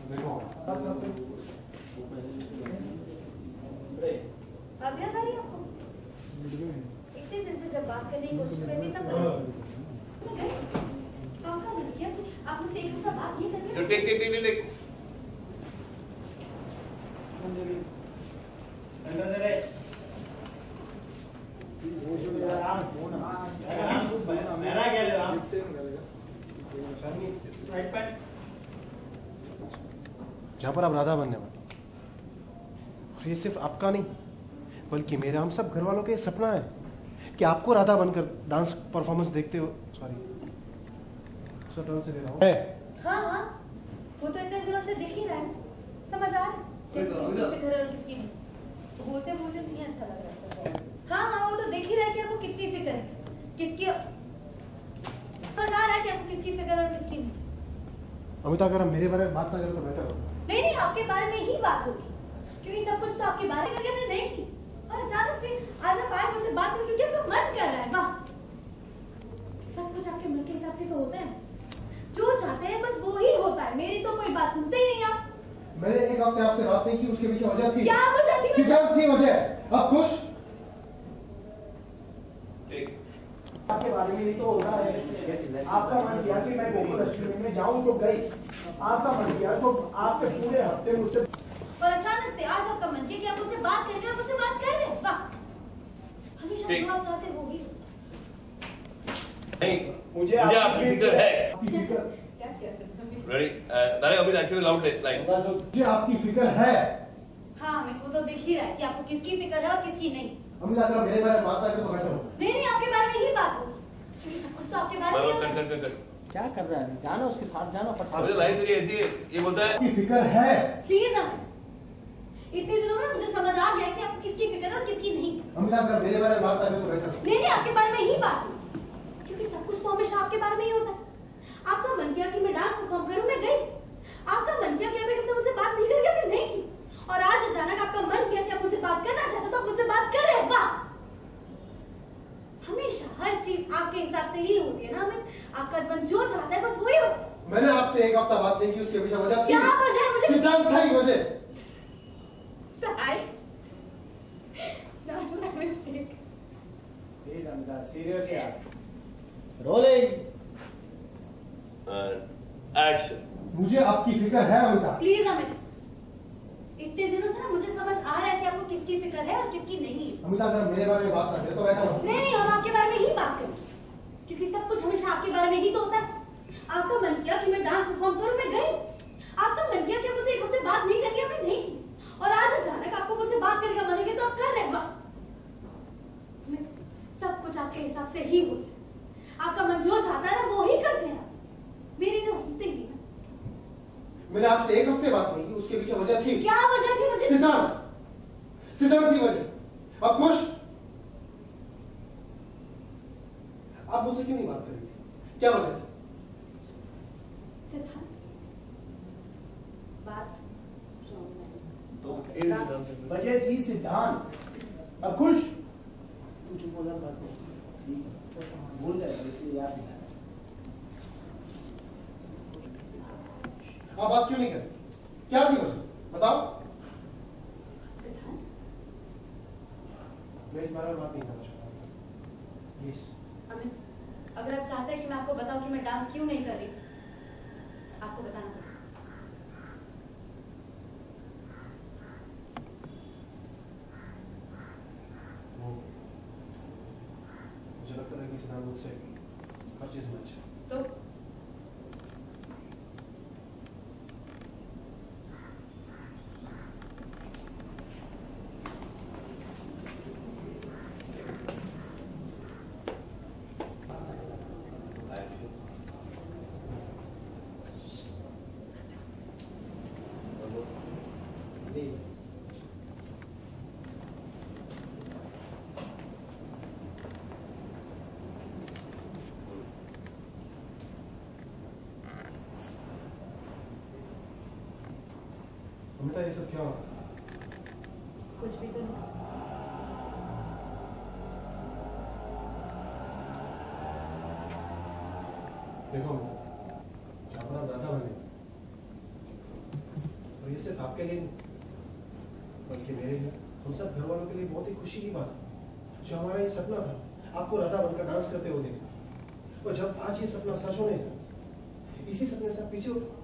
देखो अब याद आ रही है आपको? इतने दिन से जब बात करने की कोशिश करनी तब आपका मन किया कि आप मुझसे एक हफ्ता बात ये करके टेक जहाँ पर आप राधा बनने वाले, और ये सिर्फ आपका नहीं बल्कि मेरा, हम सब घर वालों का ये सपना है कि आपको राधा बनकर डांस परफॉर्मेंस देखते हो। सॉरी टर्न से ले रहा हूँ। हाँ हाँ, वो तो इतने दिनों से दिख ही रहा है, समझ आ रहा है किसकी फिक्र और किसकी नहीं। तो बोलते बोलते नहीं अच्छा लग रहा है। हाँ हाँ, वो तो दिख ही रहा है कि आपको कितनी फिक्र है, किसकी समझ आ रहा है कि आपको किसकी फिक्र और किसकी नहीं। अमिता, अगर हम मेरे बारे में बात ना करें तो बेहतर होगा। नहीं, आपके बारे में ही बात होगी, क्योंकि सब कुछ तो आपके बारे में करके हमने नहीं की, और अचानक से आज आप आए मुझसे बात करने क्योंकि आपका मन कर रहा है। वाह, सब कुछ आपके मन के हिसाब से तो होता है, जो चाहते हैं बस वो ही होता है। मेरी तो कोई बात सुनते ही नहीं आप। मैंने एक हफ्ते आपसे बात नहीं की, उसके पीछे वजह थी। क्या वजह थी? सिद्धांत की वजह। आप खुश? आपके बारे में ही तो होता है। आपका मन किया कि मैं गोकुल अष्टमी में जाऊं तो गई, आपका मन किया तो आपके पूरे हफ्ते मुझसे, और अचानक से आज आपका मन किया कि आप मुझसे बात करेंगे, आप मुझसे बात कर रहे हैं। वाह, हमेशा जो आप चाहते हैं वो ही नहीं, मुझे आपकी फिक्र है। क्या रेडी दादा, अभी एक्चुअली लाउड लाइन। मुझे आपकी फिक्र है। हाँ, मेरे को तो दिख ही रहा है कि आपको किसकी फिक्र है और किसकी नहीं। अमिता, अगर मेरे बारे में बात ना करें तो बेहतर होगा। नहीं, आपके बारे में ही बात होगी, क्योंकि सब कुछ तो आपके बारे में ही होता है। कर क्या कर रहा है? जाना उसके साथ, जाना मुझे लाइन तेरी ऐसी है, ये बोलता है आपकी फिक्र है। प्लीज अमित, इतने दिनों में मुझे समझ आ गया कि आपको किसकी फिक्र है और किसकी नहीं। अमिता, अगर मेरे बारे में बात ना करें तो बेहतर होगा। नहीं, आपके बारे में ही बात होगी, क्योंकि सब कुछ तो हमेशा आपके बारे में ही होता है। आपका मन किया कि मैं डांस परफॉर्म करूं, मैं गई। आपका मन किया कि आप एक हफ्ते मुझसे बात नहीं करेंगे, आपने नहीं की। और आज अचानक आपका मन किया कि आप मुझसे बात करना चाहते हो, तो आप मुझसे बात कर रहे हैं। वाह, हमेशा हर चीज आपके हिसाब से ही होती है ना अमित। आपका मन जो चाहता है बस वही होता है। मैंने आपसे एक हफ्ता बात नहीं की, उसके पीछे वजह थी। क्या वजह है? मुझे सिद्धांत था ही वजह। सीरियस यार। Rolling action. मुझे आपकी फिक्र है अमिता। प्लीज अमित, इतने दिनों से ना मुझे समझ आ रहा है कि आपको किसकी फिक्र है और किसकी नहीं। अमिता, अगर मेरे बारे में बात ना करें तो बेहतर होगा। नहीं, हम आपके बारे में ही बात करें, क्योंकि सब कुछ हमेशा आपके बारे में ही तो होता है। आपका मन किया कि मैं डांस परफॉर्म करूं, मैं गई। आपका मन किया कि आप मुझसे एक हफ्ते बात नहीं करके, आपने नहीं की। और आज अचानक आपको मुझसे बात करने का मन है तो आप कर रहे हैं। वाह, सब कुछ आपके हिसाब से ही होता है। आपका मन जो चाहता है ना वो ही करते हैं। मेरी ना सुनते ही नहीं। मैंने आपसे एक हफ्ते बात नहीं की, उसके पीछे वजह थी। क्या वजह थी? मुझे सिद्धांत की वजह। आप खुश? आप मुझसे क्यों नहीं बात कर रही थी? क्या वजह थी? सिद्धांत, बात वजह थी सिद्धांत। अब खुश? तू चुप हो जा, बात नहीं भूल गए, इसलिए याद नहीं आया। आप बात क्यों नहीं कर? क्या थी वजह? बताओ। सिद्धांत, मैं इस बारे में बात नहीं करना चाहता। प्लीज। अमित, अगर आप चाहते हैं कि मैं आपको बताऊं कि मैं डांस क्यों नहीं कर रही, आपको बताना पड़ेगा। मुझे लगता था कि सिद्धांत मुझसे हर चीज में अच्छा है। तो अमिता, ये सब क्या हो रहा है? कुछ भी तो नहीं। देखो, जब आप राधा बने ये सिर्फ आपके लिए नहीं बल्कि मेरे लिए, हम सब घर वालों के लिए बहुत ही खुशी की बात है। जो हमारा ये सपना था आपको राधा बनकर डांस करते हुए देखना, और जब आज ये सपना सच होने लगा, इसी सपने से आप पीछे